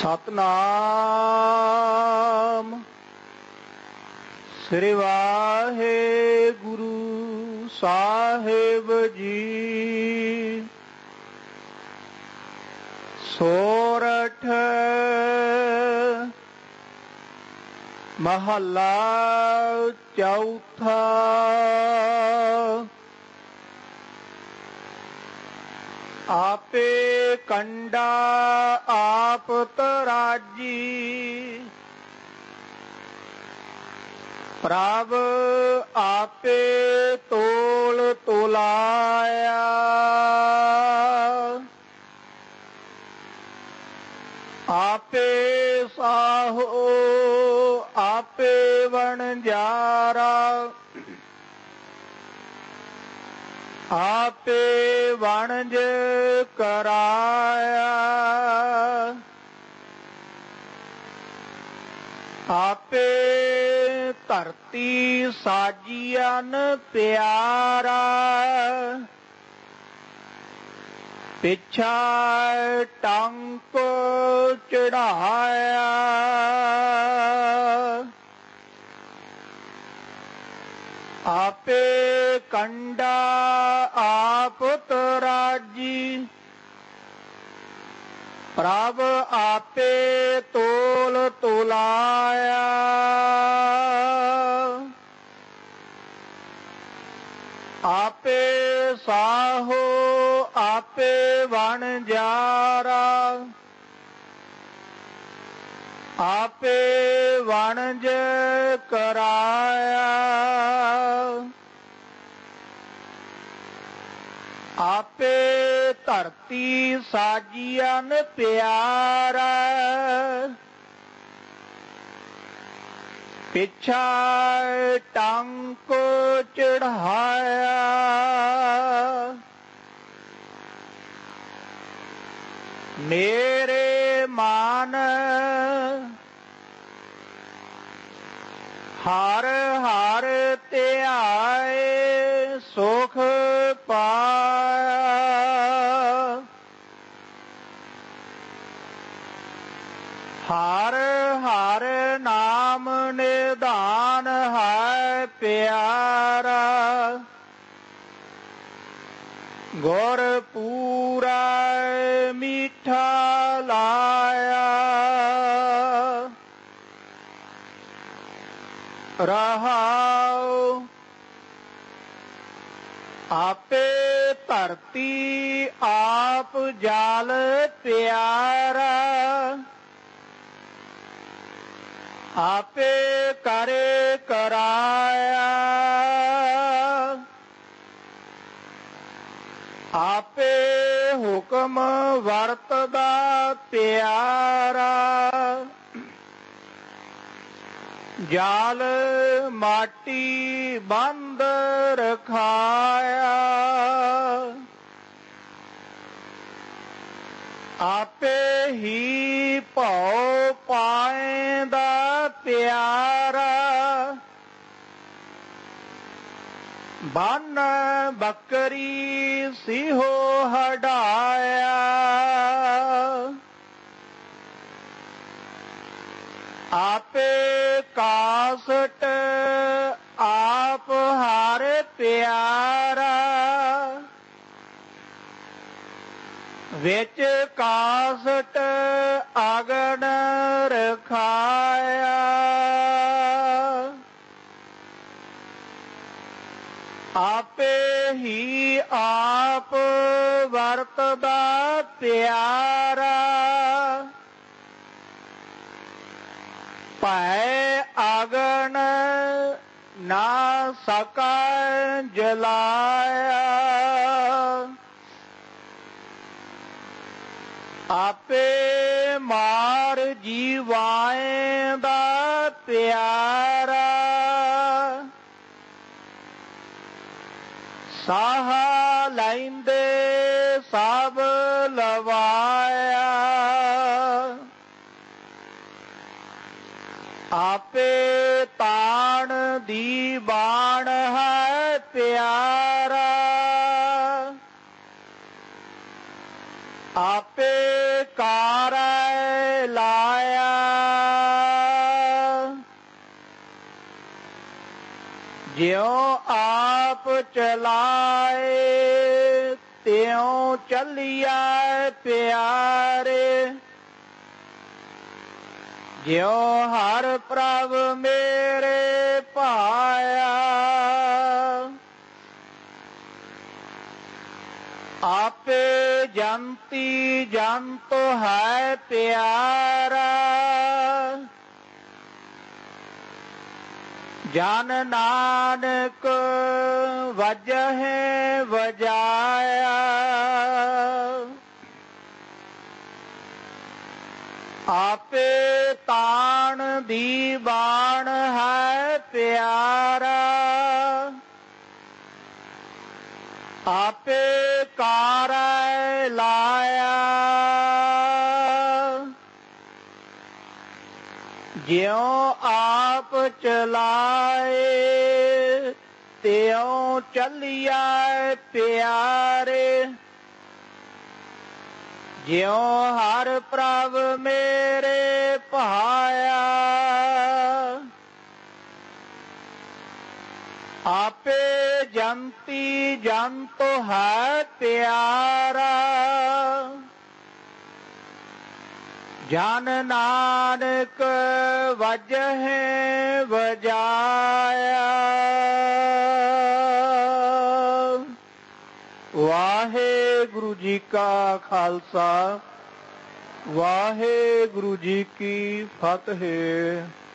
सतनाम श्री वाहेगुरु साहिब जी। सोरठ महला चौथा। आपे कंडा आप तराजी, प्रभ आपे तोल तोलाया। आपे साहो आपे वणजारा, आपे वणज कराया। आपे धरती साजियन प्यारा, पिछा टंक चढ़ाया। आपे कंडा आप तराजी, प्रभ आपे तोल तोलाया। आपे साहो आपे वणजारा, आपे वणज कराया। आपे धरती साजियन प्यारा, पिछा टंक चढ़ाया। मेरे मान हर हर ध्याए सुख पाया। हर हर नाम निधान है प्यारा। गुर पूरा मीठा लाया। रहाओ आपे धरती आप जाल प्यारा। आपे करे कराया। आपे हुक्म वरतदा प्यारा। जाल माटी बंद रखाया। आपे ही भौ पाएंदा प्यारा। बन बकरी सिहो हटाया। आपे कासट आप हार प्यारा। विच कासट अगन रखाया। आपे ही आप वरतदा प्यारा। भय अगन ना सका जलाया। आपे मार जीवाएं दा प्यारा। साह लैंदे सब लवाया। आपे ताण दी बाण है प्यारा। आप आपे कारै लाया ज्यों आप चलाए त्यों चलिया प्यारे ज्यों हर प्रभ मेरे पाया आपे जंती जंत है प्यारा जन नानक वजह वजाया आपे ताण दीवान है प्यारा आपे कारै लाया ज्यों आप चलाए त्यों चलिया प्यारे ज्यों हर प्रभ मेरे पाया आपे जंती जंत है प्यारा जन नानक वजह वजाया वाहेगुरु जी का खालसा वाहेगुरु जी की फतेह।